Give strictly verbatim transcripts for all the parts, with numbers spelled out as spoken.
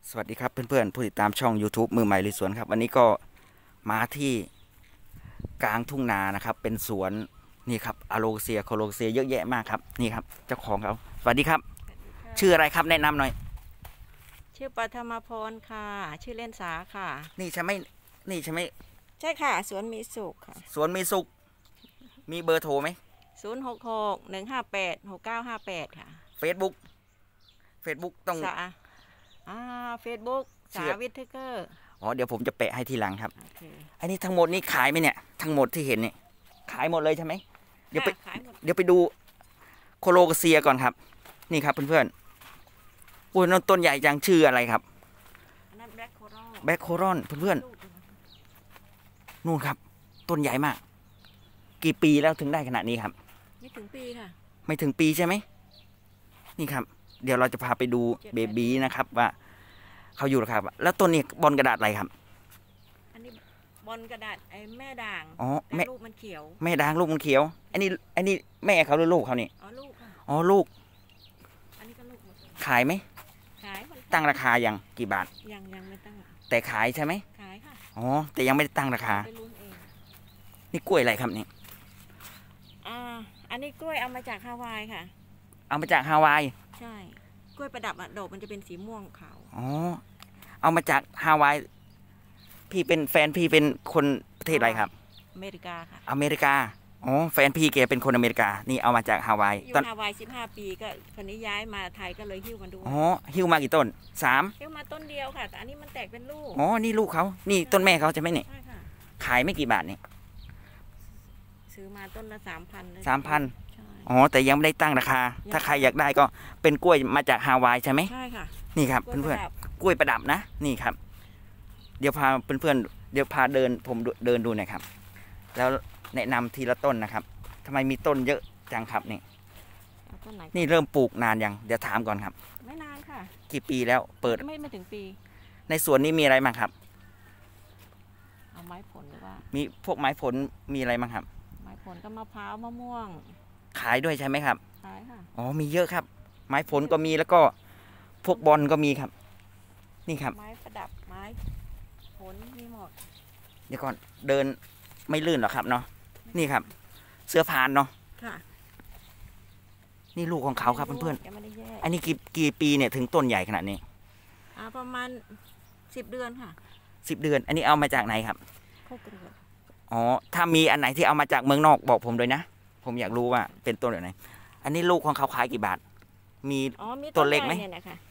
สวัสดีครับเพื่อนๆผู้ติดตามช่อง YouTube มือใหม่ลุยสวนครับวันนี้ก็มาที่กลางทุ่งนานะครับเป็นสวนนี่ครับอะโลเซียโคโลเซียเยอะแยะมากครับนี่ครับเจ้าของเขาสวัสดีครับชื่ออะไรครับแนะนำหน่อยชื่อปัทมาพรค่ะชื่อเล่นสาค่ะนี่ใช่ไหมนี่ใช่ไหมใช่ค่ะสวนมีสุขค่ะสวนมีสุขมีเบอร์โทรไหมศูนย์หกหกหนึ่งห้าแปดหกเก้าห้าแปดค่ะ Facebook Facebook ต้องสาอ่าเฟซบุ๊กสาวิทเทเกอร์อ๋อเดี๋ยวผมจะแปะให้ทีหลังครับ okay. อันนี้ทั้งหมดนี่ขายไหมเนี่ยทั้งหมดที่เห็นเนี่ยขายหมดเลยใช่ไหมเดี๋ยวไปเดี๋ยวไปดูโคโลเซียก่อนครับนี่ครับเพื่อนๆอุ้ยต้นใหญ่จังชื่ออะไรครับนั่นแบล็คโครอนแบล็คโครอนเพื่อนๆนู่นครับต้นใหญ่มากกี่ปีแล้วถึงได้ขนาดนี้ครับไม่ถึงปีค่ะไม่ถึงปีใช่ไหมนี่ครับเดี๋ยวเราจะพาไปดูเบบีนะครับว่าเขาอยู่ครับแล้วต้นนี้บอลกระดาษอะไรครับอันนี้บอลกระดาษไอ้แม่ด่างอ๋อแม่ลูกมันเขียวแม่ด่างลูกมันเขียวอันนี้อันนี้แม่เขาหรือลูกเขานี่อ๋อลูกค่ะอ๋อลูกอันนี้ก็ลูกขายไหมขายตั้งราคายังกี่บาทยังยังไม่ตั้งแต่ขายใช่ไหมขายค่ะอ๋อแต่ยังไม่ได้ตั้งราคาไปลุ้นเองนี่กล้วยอะไรครับนี่อ่าอันนี้กล้วยเอามาจากฮาวายค่ะเอามาจากฮาวายใช่กล้วยประดับอะดอกมันจะเป็นสีม่วงขาวอ๋อเอามาจากฮาวายพี่เป็นแฟนพี่เป็นคนประเทศอะไรครับอเมริกาค่ะอเมริกาอ๋อแฟนพี่แกเป็นคนอเมริกานี่เอามาจากฮาวายอยู่ฮาวายสิบห้าปีก็คนนี้ย้ายมาไทยก็เลยหิ้วมันดูอ๋อหิ้วมากี่ต้นสามหิ้วมาต้นเดียวค่ะแต่อันนี้มันแตกเป็นลูกอ๋อนี่ลูกเขานี่ต้นแม่เขาใช่ไหมเนี่ยใช่ค่ะขายไม่กี่บาทนี่ซื้อมาต้นละสามพันสามพันอ๋อแต่ยังไม่ได้ตั้งราคาถ้าใครอยากได้ก็เป็นกล้วยมาจากฮาวายใช่ไหมใช่ค่ะนี่ครับเพื่อนๆกล้วยประดับนะนี่ครับเดี๋ยวพาเพื่อนๆเดี๋ยวพาเดินผมเดินดูหน่อยครับแล้วแนะนำทีละต้นนะครับทำไมมีต้นเยอะจังครับนี่นี่เริ่มปลูกนานยังเดี๋ยวถามก่อนครับไม่นานค่ะกี่ปีแล้วเปิดไม่ไม่ถึงปีในสวนนี้มีอะไรบ้างครับเอาไม้ผลหรือว่ามีพวกไม้ผลมีอะไรบ้างครับไม้ผลก็มะพร้าวมะม่วงขายด้วยใช่ไหมครับขายค่ะอ๋อมีเยอะครับไม้ผลก็มีแล้วก็พวกบอลก็มีครับนี่ครับไม้ประดับไม้ผลมีหมดเดี๋ยวก่อนเดินไม่ลื่นหรอครับเนาะนี่ครับเสื้อพานเนาะค่ะนี่ลูกของเขาครับเพื่อนๆอันนี้กี่กี่ปีเนี่ยถึงต้นใหญ่ขนาดนี้อ่าประมาณสิบเดือนค่ะสิบเดือนอันนี้เอามาจากไหนครับโคกเรืออ๋อถ้ามีอันไหนที่เอามาจากเมืองนอกบอกผมด้วยนะผมอยากรู้ว่าเป็นต้นแบบไหนอันนี้ลูกของเขาขายกี่บาทมีต้นเล็กไหม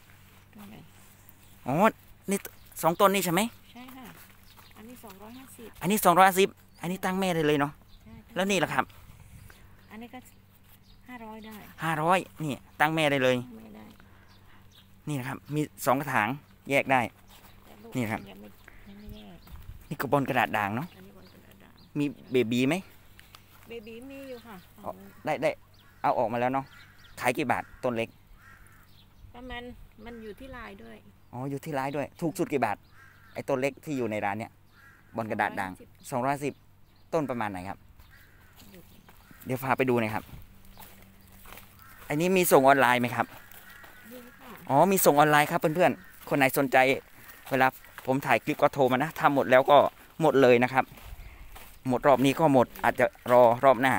อ๋อนี่สองต้นนี่ใช่ไหมใช่ค่ะอันนี้สองร้อยห้าสิบอันนี้สองร้อยห้าสิบอันนี้ตั้งแม่ได้เลยเนาะแล้วนี่ล่ะครับอันนี้ก็ห้าร้อยได้ห้าร้อยนี่ตั้งแม่ได้เลยนี่นะครับมีสองกระถางแยกได้นี่ครับนี่กระบอนกระดาษด่างเนาะมีเบบีไหมเบบีมีอยู่ค่ะได้ได้เอาออกมาแล้วเนาะขายกี่บาทต้นเล็กประมาณมันอยู่ที่ลายด้วยอ๋ออยู่ที่ลายด้วยถูกสุดกี่บาทไอ้ต้นเล็กที่อยู่ในร้านเนี้ยบอนกระดาษด่างสองร้อยสิบต้นประมาณไหนครับเดี๋ยวพาไปดูหน่อยครับอันนี้มีส่งออนไลน์ไหมครับอ๋อมีส่งออนไลน์ครับเพื่อนๆคนไหนสนใจเวลาผมถ่ายคลิปก็โทรมานะทำหมดแล้วก็หมดเลยนะครับหมดรอบนี้ก็หมดอาจจะรอรอบหน้า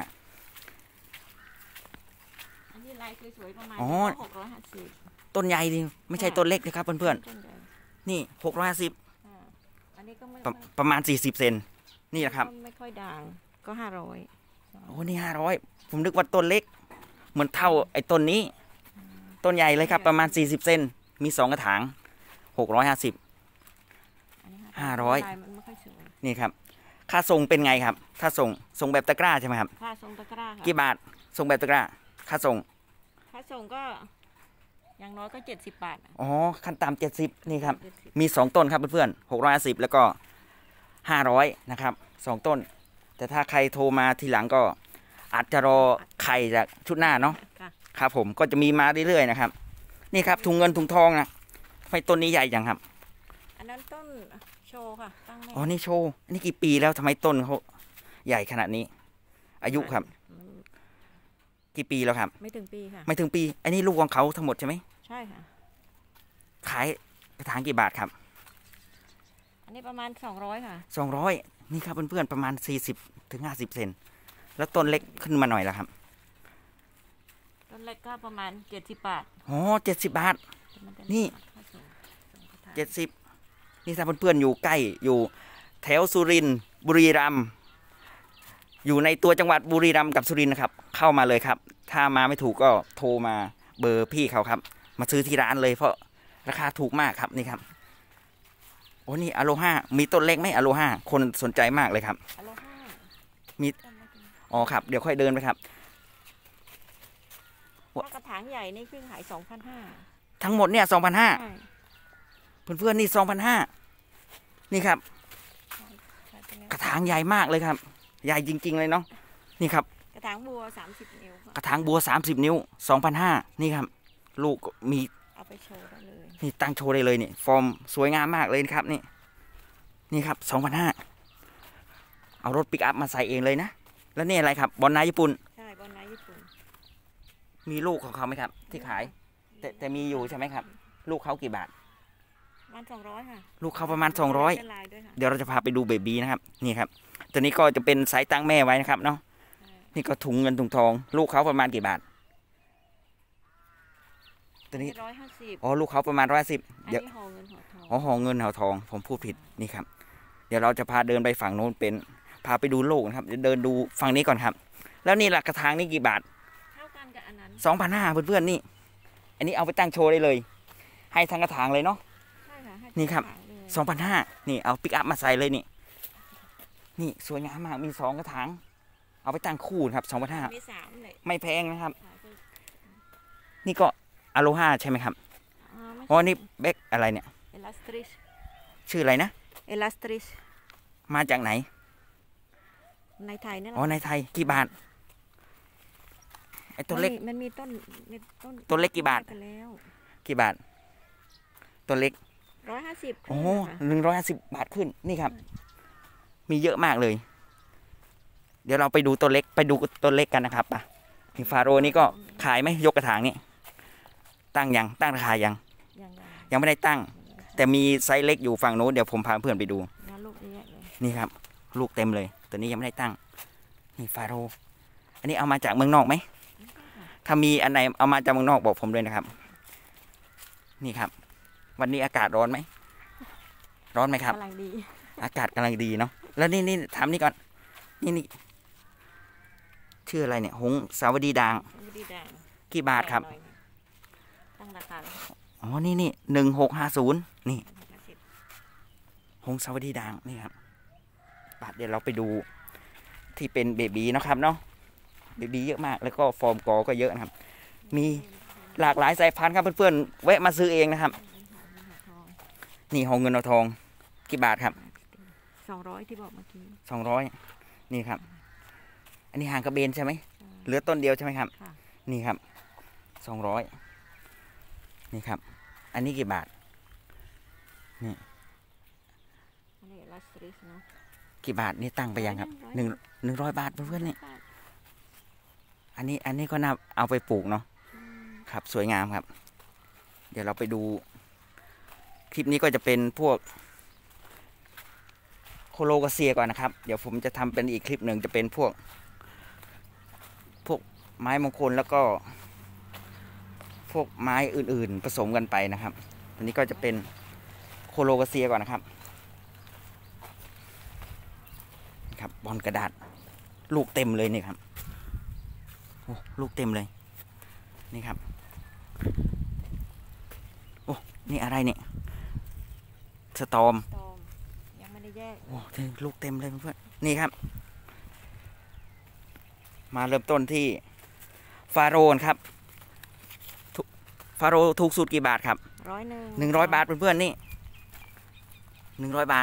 อันนี้ลายสวยๆประมาณหกร้อยห้าสิบต้นใหญ่ดิไม่ใช่ต้นเล็กนะครับเพื่อนๆนี่หกร้อยห้าสิบประมาณสี่สิบเซนนี่แหละครับไม่ค่อยด่างก็ห้าร้อยโอ้นี่ห้าร้อยผมนึกว่าต้นเล็กเหมือนเท่าไอ้ต้นนี้ต้นใหญ่เลยครับประมาณสี่สิบเซนมีสองกระถางหกร้อยห้าสิบห้าร้อยนี่ครับค่าส่งเป็นไงครับถ้าส่งส่งแบบตะกร้าใช่ไหมครับค่าส่งตะกร้ากี่บาทส่งแบบตะกร้าค่าส่งค่าส่งก็อย่างน้อยก็เจ็ดสิบบาทอ๋อขั้นต่ำเจ็ดสิบนี่ครับมีสองต้นครับเพื่อนๆหกร้อยห้าสิบแล้วก็ห้าร้อยนะครับสองต้นแต่ถ้าใครโทรมาทีหลังก็อาจจะรอไข่จากชุดหน้าเนาะครับผมก็จะมีมาเรื่อยๆนะครับนี่ครับถุงเงินถุงทองนะไฟต้นนี้ใหญ่จังครับอันนั้นต้นโชว์ค่ะตั้งแม่อ๋อนี่โชว์อันนี้กี่ปีแล้วทำไมต้นเขาใหญ่ขนาดนี้อายุครับกี่ปีแล้วครับไม่ถึงปีค่ะไม่ถึงปีอันนี้ลูกของเขาทั้งหมดใช่ไหมใช่ค่ะขายกระถางกี่บาทครับอันนี้ประมาณสองร้อยค่ะสองร้อยนี่ครับเพื่อนๆประมาณสี่สิบถึงห้าสิบเซนแล้วต้นเล็กขึ้นมาหน่อยแล้วครับต้นเล็กก็ประมาณเจ็ดสิบบาทอ๋อเจ็ดสิบบาทมันจะนี่ค่าส่งส่งกระถางเจ็ดสิบนี่ถ้าเพื่อนๆอยู่ใกล้อยู่แถวสุรินทร์บุรีรัมย์อยู่ในตัวจังหวัดบุรีรัมย์กับสุรินทร์นะครับเข้ามาเลยครับถ้ามาไม่ถูกก็โทรมาเบอร์พี่เขาครับมาซื้อที่ร้านเลยเพราะราคาถูกมากครับนี่ครับโอ้นี่อโลฮามีต้นเล็กไหมอโลฮาคนสนใจมากเลยครับอโลฮามี อ๋อครับเดี๋ยวค่อยเดินไปครับถ้ากระถางใหญ่นี่คือขายสองพันห้าทั้งหมดเนี่ยสองพันห้าใช่เพื่อนๆนี่สองพันห้านี่ครับใช่เป็นแนวกระถางใหญ่มากเลยครับใหญ่จริง ๆ เลยเนาะนี่ครับกระถางบัวสามสิบนิ้วค่ะกระถางบัวสามสิบนิ้วสองพันห้านี่ครับลูกมีเอาไปโชว์ได้เลยนี่ตั้งโชว์ได้เลยนี่ฟอร์มสวยงามมากเลยนะครับนี่นี่ครับสองพันห้าเอารถปิกอัพมาใส่เองเลยนะแล้วนี่อะไรครับบอลนาญี่ปุ่นใช่บอลไนญี่ปุ่นมีลูกของเขาไหมครับ ที่ขาย แต่แต่มีอยู่ใช่ไหมครับ ลูกเขากี่บาทประมาณสองร้อยค่ะลูกเขาประมาณสองร้อยเป็นลายด้วยค่ะเดี๋ยวเราจะพาไปดูเบบีนะครับนี่ครับตัวนี้ก็จะเป็นสายตั้งแม่ไว้นะครับเนาะใช่นี่ก็ถุงเงินถุงทอง ลูกเขาประมาณกี่บาทตัวนี้ร้อยห้าสิบอ๋อลูกเขาประมาณร้อยสิบอันเดี๋ยวนี้ห่อเงินห่อทองอ๋อหอเงินหอทองผมพูดผิดนี่ครับเดี๋ยวเราจะพาเดินไปฝั่งโน้นเป็นพาไปดูโลกนะครับเดี๋ยวเดินดูฝั่งนี้ก่อนครับ แล้วนี่หลักกระถางนี่กี่บาทเท่ากันกับอันนั้นสองพันห้าเพื่อนๆนี่ อันนี้เอาไปตั้งโชว์ได้เลย ให้ทั้งกระถางเลยเนาะใช่ค่ะให้นี่ครับกะถางเลยสองพันห้านี่เอาปิกอัพมาใส่เลยนี่ นี่สวยงามมากมีสองกระถาง เอาไปตั้งคู่นะครับสองพันห้ามีสามเลยไม่แพงนะครับขายไปนี่ก็อโลฮาใช่ไหมครับอ่าไม่อ๋อนี่เบกอะไรเนี่ยเอลาสตริชชื่ออะไรนะเอลาสตริชมาจากไหนในไทยนี่แหละอ๋อในไทยกี่บาทไอตัวเล็กมันมีต้นมีต้นตัวเล็กกี่บาทไปแล้วกี่บาท ตัวเล็กร้อยห้าสิบโอ้หนึ่งร้อยห้าสิบบาทขึ้นนี่ครับ มีเยอะมากเลย เดี๋ยวเราไปดูตัวเล็กไปดูตัวเล็กกันนะครับป่ะนี่ฟาโรห์นี่ก็ขายไหมยกกระถางนี่ตั้งยังตั้งราคายังยังไงยังไม่ได้ตั้ง แต่มีไซส์เล็กอยู่ฝั่งโน้นเดี๋ยวผมพาเพื่อนไปดูงานลูกเยอะเลยนี่ครับ ลูกเต็มเลยตัวนี้ยังไม่ได้ตั้งนี่ฟาโรห์อันนี้เอามาจากเมืองนอกไหมถ้ามีอันไหนเอามาจากเมืองนอกบอกผมเลยนะครับ นี่ครับ วันนี้อากาศร้อนไหมร้อนไหมครับกำลังดีอากาศกำลังดีเนาะแล้วนี่นี่ถามนี่ก่อนนี่นี่ชื่ออะไรเนี่ยหงสาวดีด่างไม่ได้แดงกี่บาทครับหน่อยนะตั้งราคาแล้วอ๋อนี่นี่หนึ่งหกห้าศูนย์นี่ห้าสิบหงสาวดีด่างนี่ครับบาทเดี๋ยวเราไปดูที่เป็นเบบีเนาะครับเนาะเบบีเยอะมากแล้วก็ฟอร์มกอก็เยอะนะครับ มีหลากหลายสายพันธุ์ครับเพื่อนๆแวะมาซื้อเองนะครับ นี่หงเงินเอาทองกี่บาทครับสองร้อยที่บอกเมื่อกี้สองร้อยนี่ครับ อันนี้หางกระเบนใช่ไหมเหลือต้นเดียวใช่ไหมครับค่ะนี่ครับสองร้อยนี่ครับ อันนี้กี่บาทอันนี้ลาสตริชเนาะกี่บาทนี่ตั้งไปยังครับหนึ่งหนึ่งร้อยบาทเพื่อนๆนี่อันนี้อันนี้ก็น่าเอาไปปลูกเนาะครับสวยงามครับ เดี๋ยวเราไปดู คลิปนี้ก็จะเป็นพวกโคโลกาเซียก่อนนะครับ เดี๋ยวผมจะทำเป็นอีกคลิปหนึ่งจะเป็นพวก พวกไม้มงคลแล้วก็ พวกไม้อื่นๆผสมกันไปนะครับอันนี้ก็จะเป็นโคโลกาเซียก่อนนะครับครับบอลกระดาษ ลูกเต็มเลยนี่ครับโอ้ลูกเต็มเลยนี่ครับโอ้นี่อะไรเนี่ยสตอมตอมยังไม่ได้แยกโอ้ลูกเต็มเลยเพื่อนๆนี่ครับ มาเริ่มต้นที่ฟาโรห์ครับทุฟาโรห์ถูกสุดกี่บาทครับร้อยหนึ่งหนึ่งร้อยบาทเพื่อนๆนี่หนึ่งร้อยบาท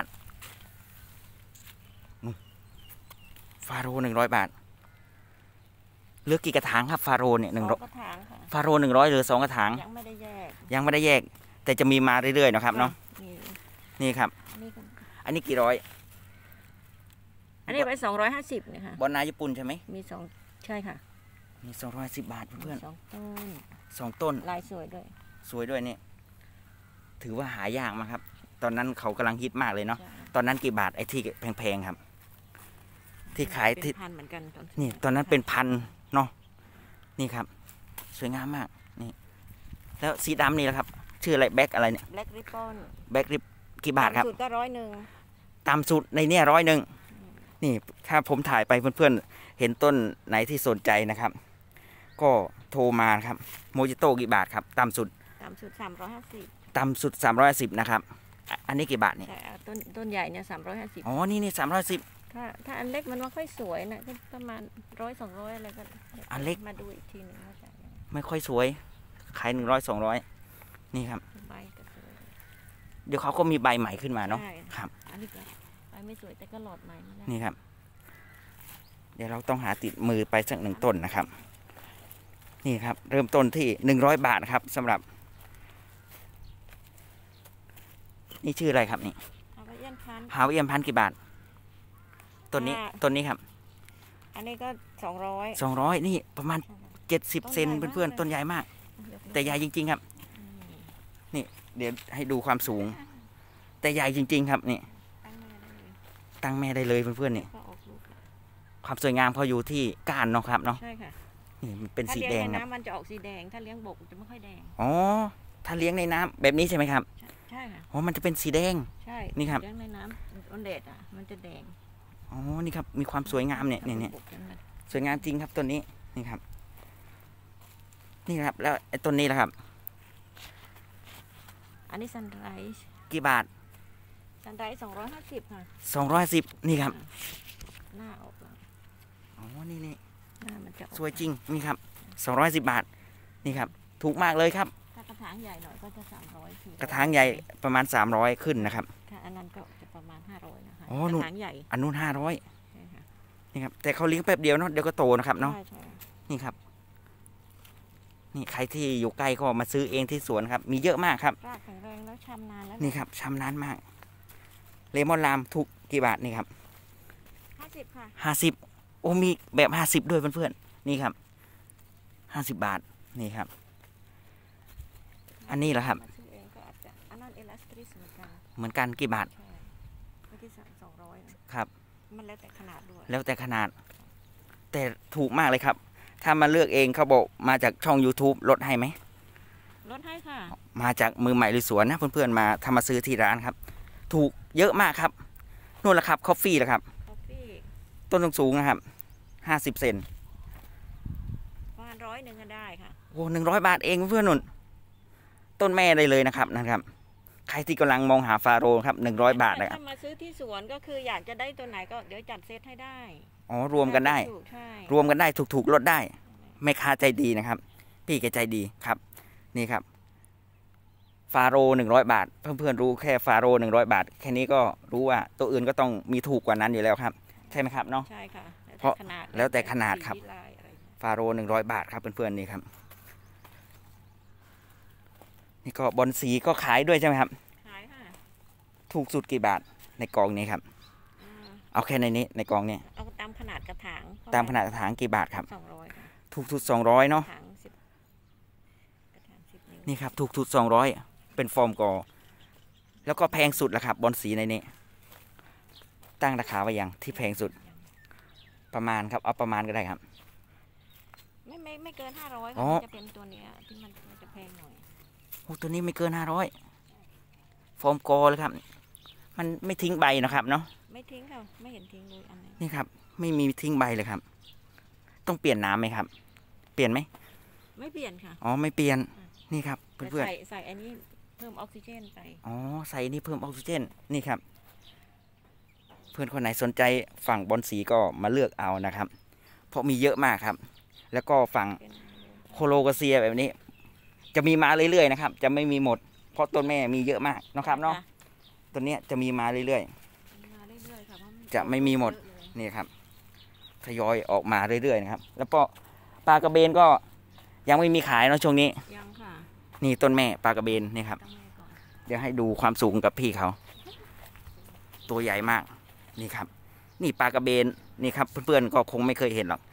ฟาโรห์หนึ่งร้อยบาทเหลือกี่กระถางครับฟาโรห์เนี่ยหนึ่งสร้ออยงกระถางค่ะฟาโรห์หนึ่งร้อยหรือสองกระถางยังไม่ได้แยกยังไม่ได้แยก แต่จะมีมาเรื่อยๆนะครับเนาะนี่นี่ครับอันนี้ก็อันนี้กี่ร้อยอันนี้ไปสองร้อยห้าสิบเนี่ยค่ะบอลนาญี่ปุ่นใช่ไหมมีสองใช่ค่ะมีสองร้อยสิบบาทเพื่อนสองต้นๆสองต้นลายสวยด้วยสวยด้วยนี่ถือว่าหายากมากครับ ตอนนั้นเขากำลังฮิตมากเลยเนาะใช่ตอนนั้นกี่บาทไอ้ที่แพงๆครับ ที่ขายเป็นที่พันเหมือนกันตอนนี่ตอนนั้นเป็นพันเนาะนี่ครับ สวยงามมากนี่แล้วสีดำนี่แหละครับ ชื่ออะไรแบ็คอะไรเนี่ยแบล็กริปปอนแบ็คริบกี่บาทครับสุดก็ร้อยหนึ่งต่ำสุดในเนี่ยร้อยหนึ่งนี่ถ้าผมถ่ายไปเพื่อนๆเห็นต้นไหนที่สนใจนะครับ ก็โทรมาครับโมจิโต้กี่บาทครับต่ำสุดต่ำสุดสามร้อยห้าสิบต่ำสุดสามร้อยสิบนะครับอ่ะอันนี้กี่บาทเนี่ยแต่ต้นต้นใหญ่เนี่ยสามร้อยห้าสิบอ๋อนี่นี่สามร้อยสิบถ้าถ้าอันเล็กมันไม่ค่อยสวยนะก็ประมาณร้อยสองร้อยอะไรก็อันเล็กมาดูอีกทีหนึ่งว่าจะยังไงไม่ค่อยสวยขายหนึ่งร้อยสองร้อยนี่ครับใบก็สวยเดี๋ยวเขาก็มีใบใหม่ขึ้นมาเนาะใช่ครับอันนี้ก็ใบไม่สวยแต่ก็หลอดใหม่มาแล้วนี่ครับ เดี๋ยวเราต้องหาติดมือไปสักหนึ่งต้นนะครับ นี่ครับ เริ่มต้นที่หนึ่งร้อยบาทครับสำหรับ นี่ชื่ออะไรครับนี่เอาไปเยี่ยนพันฮาวเอียมพันกี่บาทต้นนี้อ่าต้นนี้ครับอันนี้ก็สองร้อยสองร้อยนี่ประมาณเจ็ดสิบเซนเพื่อนๆต้นใหญ่มาก แต่ใหญ่จริงๆครับ นี่เดี๋ยวให้ดูความสูง แต่ใหญ่จริง ๆ ครับนี่ตั้งแม่ได้เลยตั้งแม่ได้เลยเพื่อนๆนี่ก็ออกลูกแล้วความสวยงามเขาอยู่ที่ก้านเนาะครับเนาะใช่ค่ะนี่มันเป็นถ้าสีเลี้ยงแดงในครับน้ำมันจะออกสีแดง ถ้าเลี้ยงบกจะไม่ค่อยแดงอ๋อถ้าเลี้ยงในน้ำแบบนี้ใช่ไหมครับใช่ใช่ค่ะอ๋อมันจะเป็นสีแดงใช่นี่ครับเลี้ยงในน้ำอนเดดอ่ะมันจะแดงอ๋อนี่ครับมีความสวยงามเนี่ยเนี่ยเนี่ยบกจะมันสวยงามจริงครับต้นนี้นี่ครับ นี่ครับแล้วไอ้ต้นนี้ล่ะครับอันนี้ซันไรส์กี่บาทซันไรส์สองร้อยห้าสิบค่ะสองร้อยสิบนี่ครับหน้าออกแล้วอ๋อนี่นี่หน้ามันจะออกสวยจริงนี่ครับสองร้อยสิบบาทนี่ครับ ถูกมากเลยครับถ้ากระถางใหญ่หน่อยก็จะสามร้อยกระถางใหญ่ประมาณสามร้อยขึ้นนะครับถ้าอันนั้นก็จะประมาณห้าร้อยนะคะอ๋อกนู่นระถางใหญ่อันนู้นห้าร้อยใช่ค่ะนี่ครับแต่เขาเลี้ยงแป๊บเดียวเนาะเดี๋ยวก็โตนะครับเนาะใช่ใช่นี่ครับ นี่ใครที่อยู่ใกล้ก็มาซื้อเองที่สวนครับ มีเยอะมากครับรากแข็งแรงแล้วชำนาญแล้วนี่ครับชำนาญมาก เลมอนลามถูกกี่บาทนี่ครับห้าสิบค่ะห้าสิบโอ้มีแบบห้าสิบด้วยเพื่อนๆนี่ครับห้าสิบบาทนี่ครับ อันนี้เหรอครับมาซื้อเองก็อาจจะอันนั้นเอลาสตริสเหมือนกันเหมือนกันกี่บาทใช่เมื่อกี้สองร้อยนะครับ มันแล้วแต่ขนาดด้วยแล้วแต่ขนาด แต่ถูกมากเลยครับ ถ้ามาเลือกเองเขาบอกมาจากช่อง YouTube ลดให้ไหมลดให้ค่ะมาจากมือใหม่หรือสวนนะเพื่อนๆมาทำมาซื้อที่ร้านครับ ถูกเยอะมากครับนู่นแหละครับคอฟฟี่แหละครับคอฟฟี่ต้นสูงๆนะครับห้าสิบเซนประมาณร้อยหนึ่งก็ได้ค่ะโอ้หนึ่งร้อยบาทเองเพื่อนๆนุ่น ต้นแม่ได้เลยนะครับนะครับ ใครที่กำลังมองหาฟาโรห์ครับหนึ่งร้อยบาทนะครับถ้ามาซื้อที่สวนก็คืออยากจะได้ตัวไหนก็เดี๋ยวจัดเซตให้ได้อ๋อรวมกันได้ถูกใช่รวมกันได้ถูกๆลดได้แม่ค้าใจดีนะครับ พี่แกใจดีครับ นี่ครับ ฟาโรหนึ่งร้อยบาท เพื่อนๆรู้แค่ฟาโรหนึ่งร้อยบาท แค่นี้ก็รู้ว่าตัวอื่นก็ต้องมีถูกกว่านั้นอยู่แล้วครับ ใช่ไหมครับเนาะใช่ค่ะเพราะขนาดแล้วแต่ขนาดครับสีลายอะไรอย่างเงี้ยฟาโรหนึ่งร้อยบาทครับเพื่อนๆนี่ครับ นี่ก็บอลสีก็ขายด้วยใช่ไหมครับขายค่ะถูกสุดกี่บาทในกองนี้ครับอ่าเอาแค่ในนี้ในกองนี้เอาตามขนาดกระถางตามขนาดกระถางกี่บาทครับสองร้อยค่ะถูกสุดสองร้อยเนาะกระถางสิบกระถางสิบนิ้วนี่ครับถูกสุดสองร้อยเป็นฟอร์มกอ แล้วก็แพงสุดละครับบอลสีในนี้ ตั้งราคาไว้ยังที่แพงสุด ประมาณครับเอาประมาณก็ได้ครับไม่ไม่ไม่เกินห้าร้อยอ๋อมันจะเป็นตัวเนี้ยที่มันมันจะแพงหน่อยโอ้ตัวนี้ไม่เกินห้าร้อยฟอร์มกอเลยครับ มันไม่ทิ้งใบนะครับเนาะไม่ทิ้งค่ะไม่เห็นทิ้งเลยอันนี้นี่ครับ ไม่มีทิ้งใบเลยครับ ต้องเปลี่ยนน้ำไหมครับ เปลี่ยนไหมไม่เปลี่ยนค่ะอ๋อไม่เปลี่ยนนี่ครับแต่เพื่อนใส่ใส่อันนี้เพิ่มออกซิเจนไปๆอ๋อใส่นี่เพิ่มออกซิเจนนี่ครับ เพื่อนคนไหนสนใจฝั่งบอลสีก็มาเลือกเอานะครับ เพราะมีเยอะมากครับ แล้วก็ฝั่งเป็นโคโลกาเซียแบบนี้ จะมีมาเรื่อยๆนะครับ จะไม่มีหมด เพราะต้นแม่มีเยอะมากนะครับเนาะต้นเนี้ยจะมีมาเรื่อยมาเรื่อยๆค่ะเพราะจะไม่มีหมดเยอะเลยๆนี่ครับทยอยออกมาเรื่อยๆนะครับ แล้วก็ปลากระเบนก็ยังไม่มีขายเนาะช่วงนี้ยังค่ะนี่ต้นแม่ปลากระเบนนี่ครับต้องแม่ก่อนเดี๋ยวให้ดูความสูงกับพี่เขา ตัวใหญ่มากนี่ครับ นี่ปลากระเบนนี่ครับ เพื่อนๆก็คงไม่เคยเห็นหรอก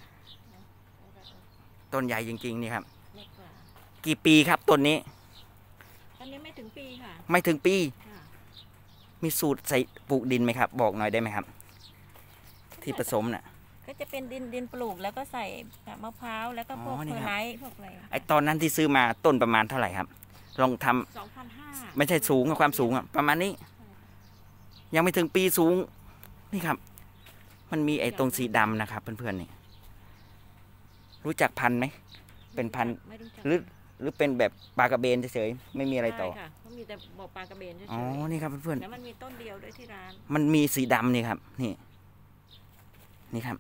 ต้นใหญ่จริงๆนี่ครับเล็กกว่ากี่ปีครับต้นนี้ก็อันนี้ไม่ถึงปีค่ะไม่ถึงปีค่ะมีสูตรใส่ปลูกดินไหมครับ บอกหน่อยได้ไหมครับ ที่ผสมน่ะก็จะเป็นดินดินปลูกแล้วก็ใส่มะพร้าวแล้วก็พวกอ๋อนี่เพอครับร์ไลท์พวกอะไระไอตอนนั้นที่ซื้อมาต้นประมาณเท่าไหร่ครับ ลองทำสองพันห้าไม่ใช่สูงอะความสูงอะประมาณนี้ ยังไม่ถึงปีสูง นี่ครับ มันมีไอ้ตรงสีดำนะครับเพื่อนๆนี่ รู้จักพันธุ์ไหม เป็นพันธุ์ไม่รู้จักหรือหรือเป็นแบบปลากระเบนเฉยๆไม่มีอะไรต่อใช่ค่ะเขามีแต่บอกปลากระเบนเฉยอ๋อ นี่ครับเพื่อนๆแล้วมันมีต้นเดียวด้วยที่ร้านๆมันมีสีดำนี่ครับ นี่ นี่ครับ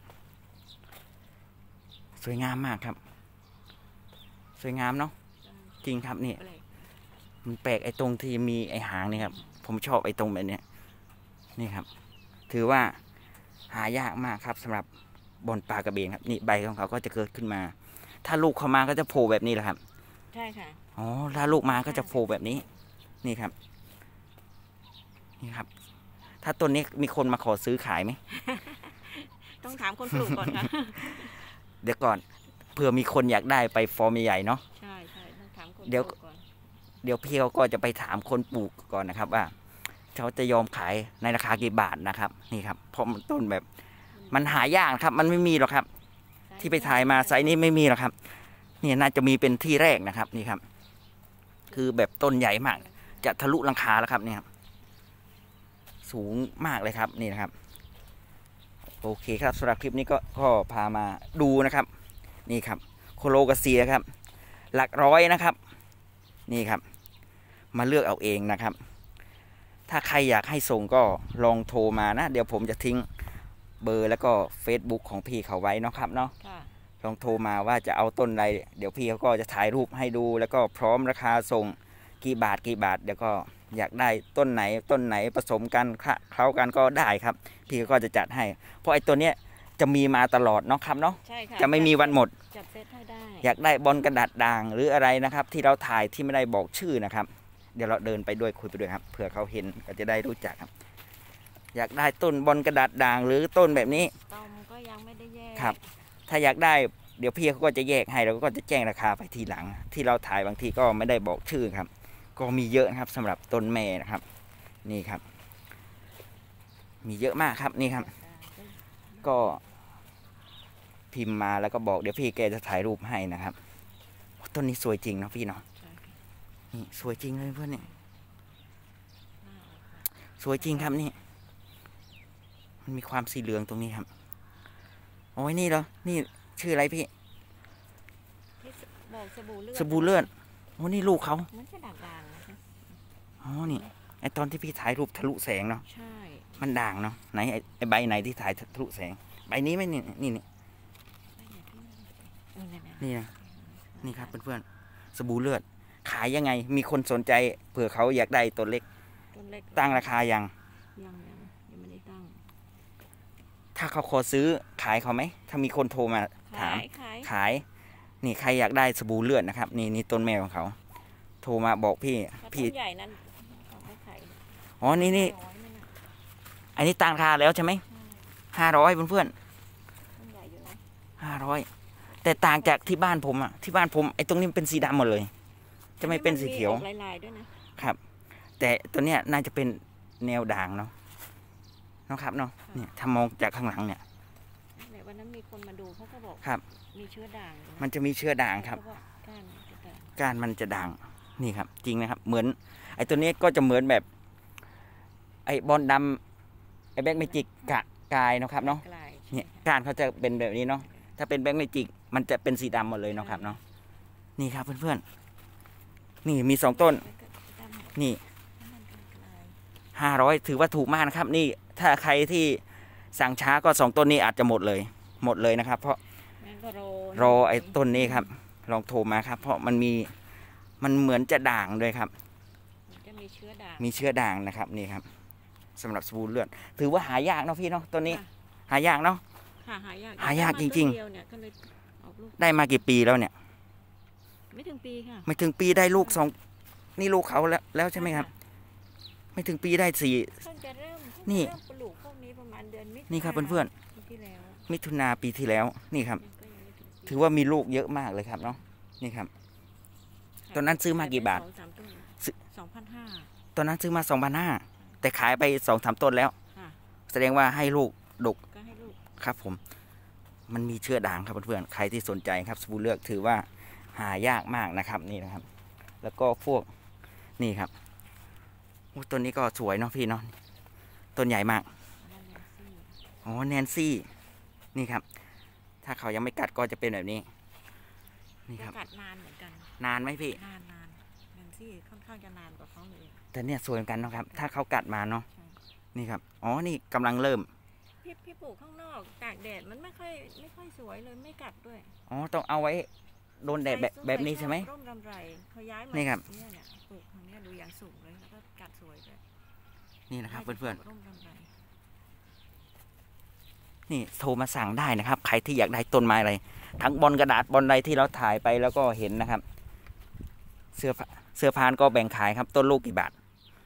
สวยงามมากครับ สวยงามเนาะ จริงครับนี่อะไรมันแปลกไอ้ตรงที่มีไอ้หางนี่ครับ ผมชอบไอ้ตรงแบบเนี้ยนี่ครับ ถือว่าหายากมากครับสำหรับบอนปลากระเบนครับ นี่ใบของเขาก็จะเกิดขึ้นมา ถ้าลูกเขามาก็จะโผล่แบบนี้แหละครับใช่ค่ะอ๋อ ถ้าลูกมาก็จะโผล่แบบนี้ นี่ครับ นี่ครับ ถ้าต้นนี้มีคนมาขอซื้อขายไหมต้องถามคนปลูกก่อนค่ะเดี๋ยวก่อนเผื่อมีคนอยากได้ไปฟอร์มใหญ่ๆเนาะใช่ใช่ต้องถามคนเดี๋ยวปลูกก่อนเดี๋ยวพี่เขาก็จะไปถามคนปลูกก่อนนะครับ ว่าเขาจะยอมขายในราคากี่บาทนะครับ นี่ครับเพราะมันต้นแบบ มันหายากครับ มันไม่มีหรอกครับ ที่ไปถ่ายมาไซส์นี้ไม่มีหรอกครับนี่น่าจะมีเป็นที่แรกนะครับ นี่ครับ คือแบบต้นใหญ่มาก จะทะลุหลังคาแล้วครับเนี่ยครับสูงมากเลยครับนี่นะครับ โอเคครับสำหรับคลิปนี้ก็ก็พามาดูนะครับ นี่ครับโคโลกาเซียครับ หลักร้อยนะครับ นี่ครับ มาเลือกเอาเองนะครับ ถ้าใครอยากให้ส่งก็ลองโทรมานะ เดี๋ยวผมจะทิ้งเบอร์แล้วก็ Facebook ของพี่เขาไว้เนาะครับเนาะค่ะลองโทรมาว่าจะเอาต้นอะไรเดี๋ยวพี่เขาก็จะถ่ายรูปให้ดู แล้วก็พร้อมราคาส่งกี่บาทกี่บาทเดี๋ยวก็อยากได้ต้นไหนต้นไหนผสมกันเคล้ากันก็ได้ครับ พี่เขาก็จะจัดให้ เพราะไอ้ตัวเนี้ยจะมีมาตลอดเนาะครับเนาะใช่ค่ะจะไม่มีวันหมดจัดเซตให้ได้อยากได้บอลกระดาษด่างหรืออะไรนะครับ ที่เราถ่ายที่ไม่ได้บอกชื่อนะครับ เดี๋ยวเราเดินไปด้วยคุยไปด้วยครับเผื่อเขาเห็นก็จะได้รู้จักครับ อยากได้ต้นบอลกระดาษด่างหรือต้นแบบนี้ตอมก็ยังไม่ได้แยกครับ ถ้าอยากได้เดี๋ยวพี่เขาก็จะแยกให้แล้วก็จะแจ้งราคาไปทีหลัง ที่เราถ่ายบางทีก็ไม่ได้บอกชื่อครับ ก็มีเยอะนะครับสำหรับต้นแม่นะครับ นี่ครับ มีเยอะมากครับนี่ครับ ก็พิมพ์มาแล้วก็บอกเดี๋ยวพี่แกจะถ่ายรูปให้นะครับต้นนี้สวยจริงเนาะพี่เนาะนี่สวยจริงเลยเพื่อนนี่สวยจริงครับนี่ มันมีความสีเหลืองตรงนี้ครับโอ้ยนี่เหรอนี่ชื่ออะไรพี่ที่บอกสบู่เลือดสบู่เลือดโอ้นี่ลูกเขาเหมันจะด่างๆนะคะอ๋อนี่ไอตอนที่พี่ถ่ายรูปทะลุแสงเนาะใช่มันด่างเนาะไหนไอ้ไอใบไหนที่ถ่ายทะลุแสงใบนี้ไหมนี่นี่นี่เออนั่นน่ะนี่นะนี่ครับเพื่อนๆสบู่เลือด ขายยังไง มีคนสนใจเผื่อเขาอยากได้ตัวเล็กต้นเล็กตั้งราคายังยังยังยังไม่ได้ตั้งถ้าเขาขอซื้อขายเขาไหมถ้ามีคนโทรมาถาขาม ยขายขาย นี่ใครอยากได้สบู่เลือดนะครับ นี่นี่ต้นแม่ของเขา โทรมาบอกพี่ถ้าพี่ต้นใหญ่นั้นเขาก็ขายอ๋อนี่นี่ร้อยนั่นน่ะอันนี้ตั้งราคาแล้วใช่ไหมห้าร้อยเพื่อนต้นใหญ่อยู่นะๆห้าร้อยแต่ต่างจากที่บ้านผมอะที่บ้านผมไอ้ตรงนี้มันเป็นสีดำหมดเลย จะไม่เป็นสีเขียวมันมีออกลายๆด้วยนะครับแต่ตัวเนี้ยน่าจะเป็นแนวด่างเนาะเนาะครับเนาะเนี่ยถ้ามองจากข้างหลังเนี่ยแต่วันนั้นมีคนมาดูเขาก็บอกครับมีเชื้อด่างอยู่นะมันจะมีเชื้อด่างครับเขาอกก้านมันจะด่างก้านมันจะด่างนี่ครับ จริงนะครับ เหมือน ไอ้ตัวนี้ก็จะเหมือนแบบ ไอ้บอลดำไอ้แบงค์เมจิกกะกายเนาะครับเนาะกลายเนี่ยก้านเขาจะเป็นแบบนี้เนาะถ้าเป็นแบงค์เมจิกมันจะเป็นสีดำหมดเลยเนาะครับเนาะนี่ครับเพื่อนๆนี่มีสองต้น นี่ห้าร้อยถือว่าถูกมากนะครับ นี่ถ้าใครที่สั่งช้าก็สองต้นนี้อาจจะหมดเลย หมดเลยนะครับ เพราะงั้นก็รอรอไอ้ต้นนี้ครับ ลองโทรมาครับ เพราะมันมีมันเหมือนจะด่างด้วยครับมันจะมีเชื้อด่างมีเชื้อด่างนะครับนี่ครับสำหรับสบู่เลือด ถือว่าหายากเนาะพี่เนาะต้นนี้ค่ะหายากเนาะค่ะหายากหายากได้มจริงๆต้นเดียวเนี่ยก็เลยออกลูกได้มากี่ปีแล้วเนี่ยไม่ถึงปีค่ะไม่ถึงปีได้ลูกสองนี่ลูกเขาแล้วแล้วใช่ไหมครับ ไม่ถึงปีได้สี่เพิ่งจะเริ่มเพิ่งจะนี่เริ่มปลูกพวกนี้ประมาณเดือนมิถุนี่ครับเพื่อนปีที่แล้วๆมิถุนาปีที่แล้วนี่ครับก็ยังไม่ถึงปีถือว่ามีลูกเยอะมากเลยครับเนาะนี่ครับ ตอนนั้นซื้อมากี่บาทสองสามต้นสองพันห้าตอนนั้นซื้อมาสองพันห้าแต่ขายไปสองสามต้นแล้วค่ะแสดงว่าให้ลูกดกก็ให้ลูกครับผมมันมีเชื้อด่างครับเพื่อนๆใครที่สนใจครับสบู่เลือกถือว่าหายากมากนะครับนี่นะครับ แล้วก็พวกนี่ครับต้นนี้ก็สวยเนาะพี่เนาะต้นใหญ่มากอ๋อแนนซี่นี่ครับถ้าเขายังไม่กัดก็จะเป็นแบบนี้นี่ครับกัดนานเหมือนกันนานไหมพี่นานนานแนนซี่ค่อนข้างจะนานกว่าเขาเลยแต่เนี่ยสวยเหมือนกันเนาะครับถ้าเขากัดมาเนาะนี่ครับอ๋อนี่กำลังเริ่มพี่พี่ปลูกข้างนอกตากแดดมันไม่ค่อยไม่ค่อยสวยเลยไม่กัดด้วยอ๋อต้องเอาไว้โดนแดดแบบแบบนี้ใช่ไหมร่มรำไรเขาย้ายมานี่ครับเนี่ยเนี่ยปลูกทางเนี้ยดูอย่างสูงเลยแล้วก็กัดสวยด้วยนี่นะครับเพื่อนร่มรำไรๆนี่โทรมาสั่งได้นะครับใครที่อยากได้ต้นไม้อะไรทั้งบอลกระดาษบอลใดที่เราถ่ายไปแล้วก็เห็นนะครับ เสื้อผ้าเสื้อพานก็แบ่งขายครับต้นลูกกี่บาท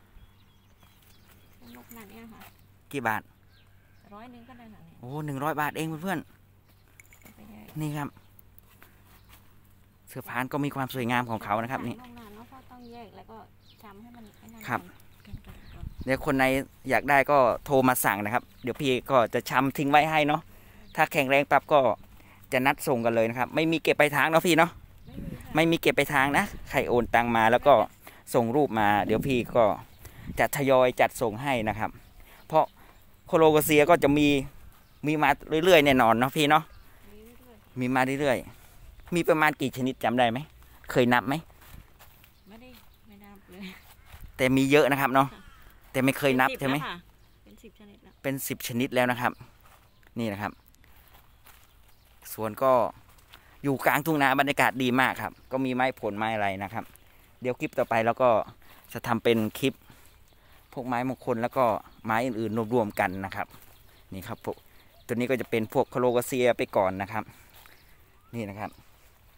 นกนั่นเนี่ยค่ะกี่บาทร้อยหนึงก็ได้ค่ะเนี่ยโอ้หนึ่งร้อยบาทเองเพื่อนเอาไปแยกๆนี่ครับ เสื้อพานก็มีความสวยงามของเขานะครับนี่นกนานเนาะเพราะต้องแยกแล้วก็ทำให้มันไอ้นั่นครับกันกันก่อนเดี๋ยวคนในอยากได้ก็โทรมาสั่งนะครับ เดี๋ยวพี่ก็จะชำทิ้งไว้ให้เนาะถ้าแข็งแรงปั๊บก็จะนัดส่งกันเลยนะครับ ไม่มีเก็บไปลายทางเนาะพี่เนาะไม่มีค่ะไม่มีเก็บไปลายทางนะใครโอนตังมาแล้วก็ส่งรูปมา เดี๋ยวพี่ก็จะทยอยจัดส่งให้นะครับ เพราะโคโลโกเซียก็จะมีมีมาเรื่อยๆแน่นอนเนาะพี่เนาะมีเรื่อยมีมาเรื่อยๆมีประมาณกี่ชนิดจำได้ไหมเคยนับไหมๆไม่ได้ไม่นับเลยแต่มีเยอะนะครับเนาะแต่ไม่เคยนับป็สิใช่ไหมแล้วค่ะเป็นสิบชนิดแล้วเป็นสิบชนิดแล้วนะครับ นี่นะครับสวนก็อยู่กลางทุ่งนาบรรยากาศดีมากครับ ก็มีไม้ผลไม้อะไรนะครับ เดี๋ยวคลิปต่อไปแล้วก็จะทำเป็นคลิป พวกไม้มงคลแล้วก็ไม้อื่นๆรวมๆกันนะครับ นี่ครับพวกตัวนี้ก็จะเป็นพวกโคโลกาเซียไปก่อนนะครับ นี่นะครับ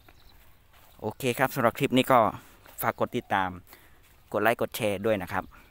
โอเคครับสำหรับคลิปนี้ก็ฝากกดติดตาม กดไลค์กดแชร์ด้วยนะครับ